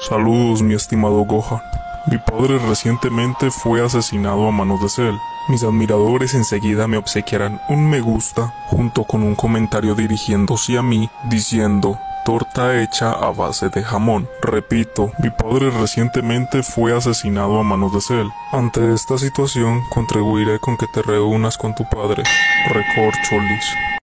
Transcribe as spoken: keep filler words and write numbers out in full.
Saludos, mi estimado Gohan. Mi padre recientemente fue asesinado a manos de Cell. Mis admiradores enseguida me obsequiarán un me gusta junto con un comentario dirigiéndose a mí diciendo: torta hecha a base de jamón. Repito, mi padre recientemente fue asesinado a manos de Cell. Ante esta situación, contribuiré con que te reúnas con tu padre. Record Cholis.